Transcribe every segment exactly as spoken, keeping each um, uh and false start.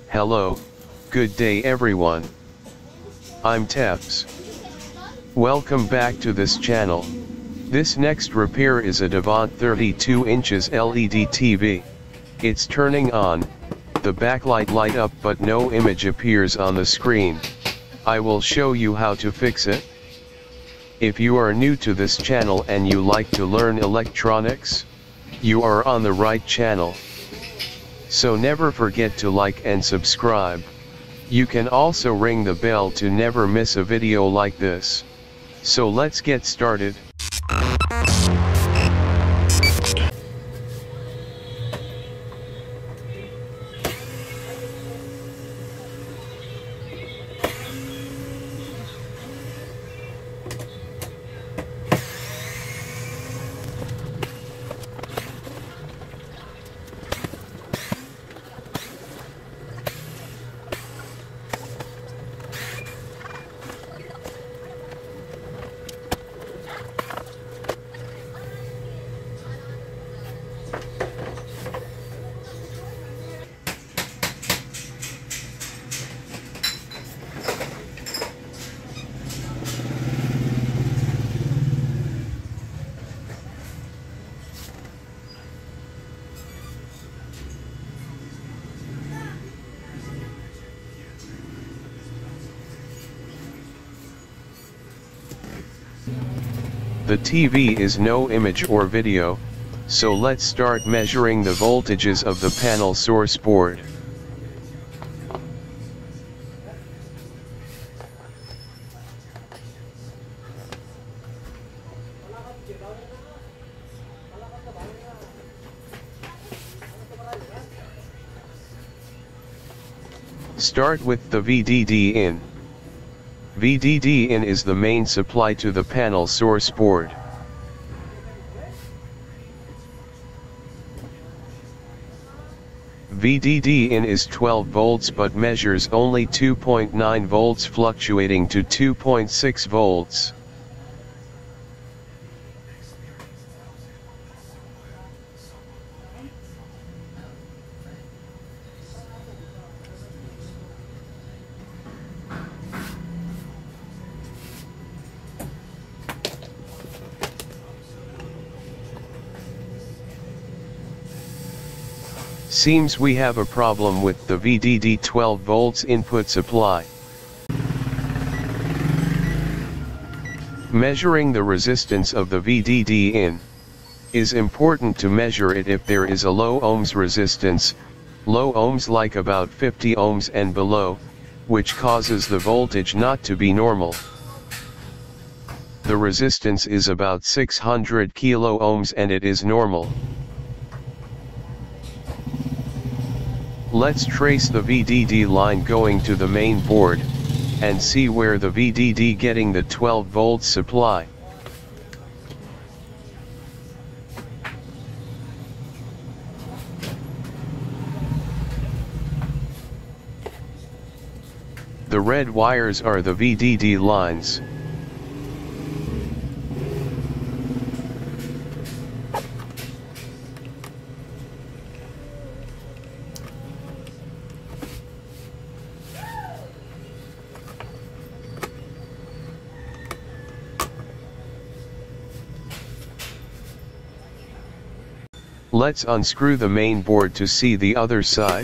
Hello, good day everyone. I'm Tevs. Welcome back to this channel. This next repair is a Devant thirty-two inches L E D T V. It's turning on, the backlight light up but no image appears on the screen. I will show you how to fix it. If you are new to this channel and you like to learn electronics, you are on the right channel. So never forget to like and subscribe. You can also ring the bell to never miss a video like this. So let's get started. The T V is no image or video, so let's start measuring the voltages of the panel source board. Start with the V D D in. V D D in is the main supply to the panel source board. V D D in is twelve volts but measures only two point nine volts fluctuating to two point six volts. Seems we have a problem with the V D D twelve volts input supply. Measuring the resistance of the V D D in is important to measure it if there is a low ohms resistance, low ohms like about fifty ohms and below, which causes the voltage not to be normal. The resistance is about six hundred kilo ohms and it is normal. Let's trace the V D D line going to the main board, and see where the V D D getting the twelve volts supply. The red wires are the V D D lines. Let's unscrew the main board to see the other side.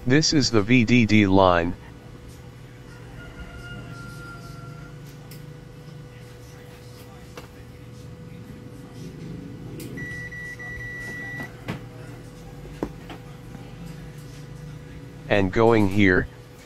This is the V D D line. And going here.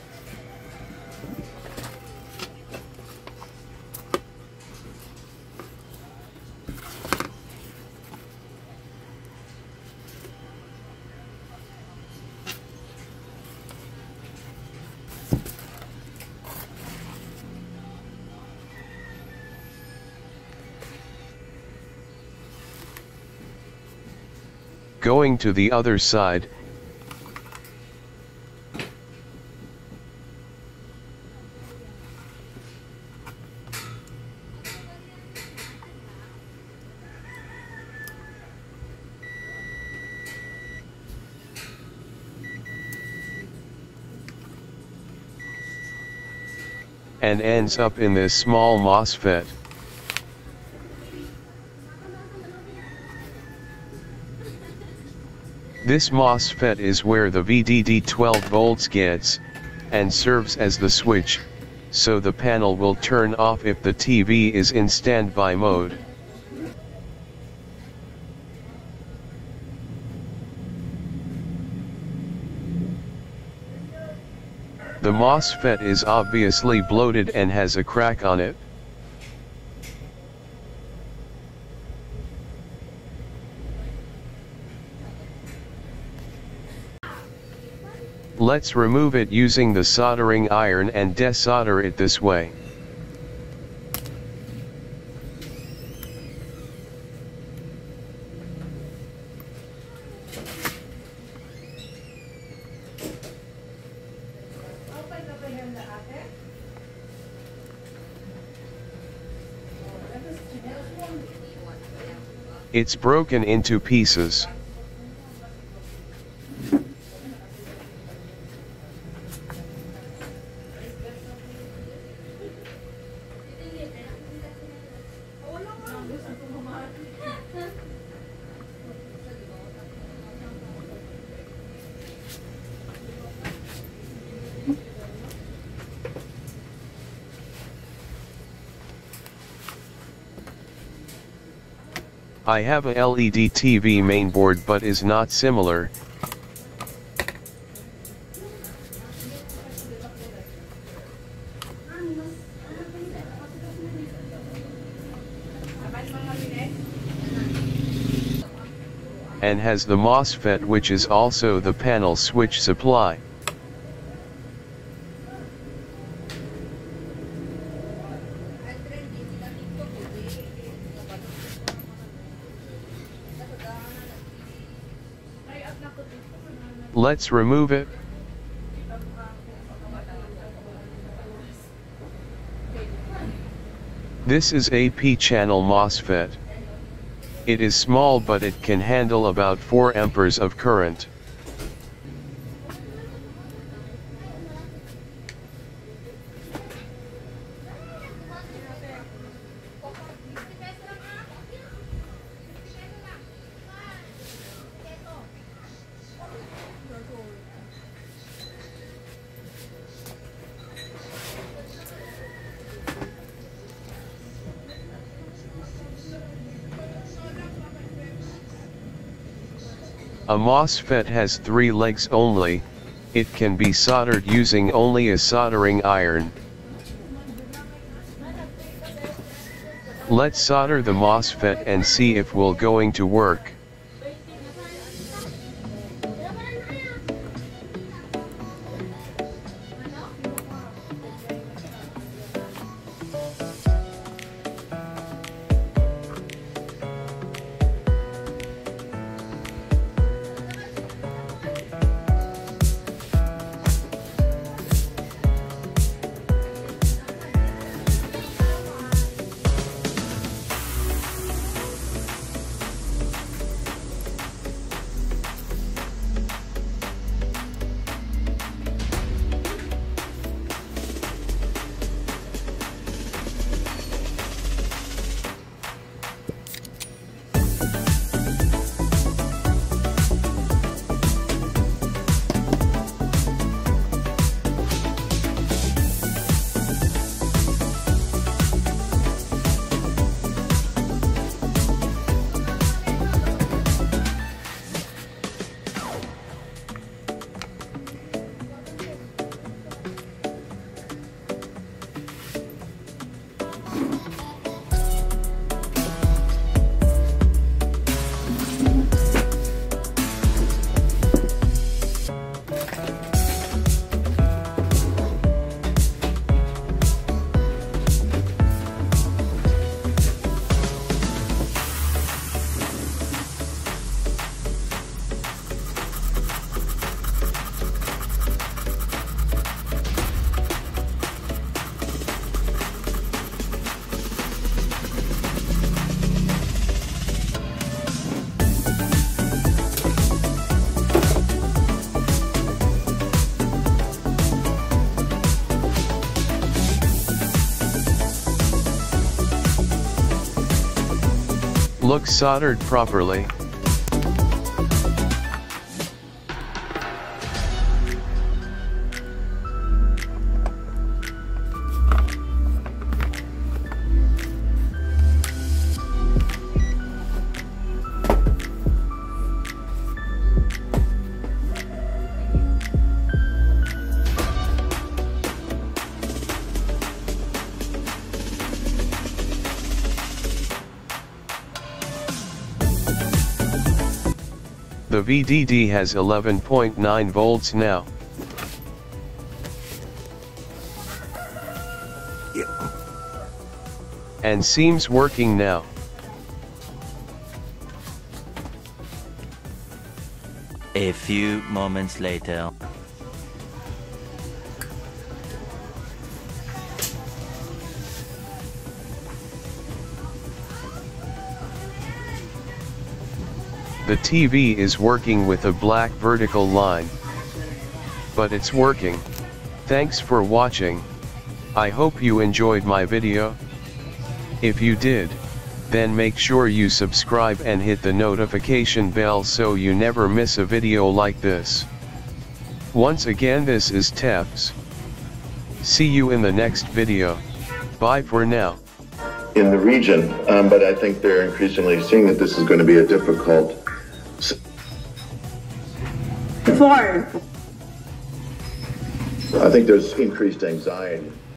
Going to the other side. And ends up in this small MOSFET. This MOSFET is where the V D D twelve volts gets, and serves as the switch, so the panel will turn off if the T V is in standby mode. The MOSFET is obviously bloated and has a crack on it. Let's remove it using the soldering iron and desolder it this way. It's broken into pieces. I have a L E D T V mainboard but is not similar. And has the MOSFET, which is also the panel switch supply. Let's remove it. This is a P-channel MOSFET. It is small but it can handle about four amperes of current. A MOSFET has three legs only. It can be soldered using only a soldering iron. Let's solder the MOSFET and see if we're going to work. Looks soldered properly. The V D D has eleven point nine volts now. And seems working now. A few moments later. The T V is working with a black vertical line. But it's working. Thanks for watching. I hope you enjoyed my video. If you did, then make sure you subscribe and hit the notification bell so you never miss a video like this. Once again, this is Teps. See you in the next video. Bye for now. In the region, um, but I think they're increasingly seeing that this is going to be a difficult. Four. I think there's increased anxiety.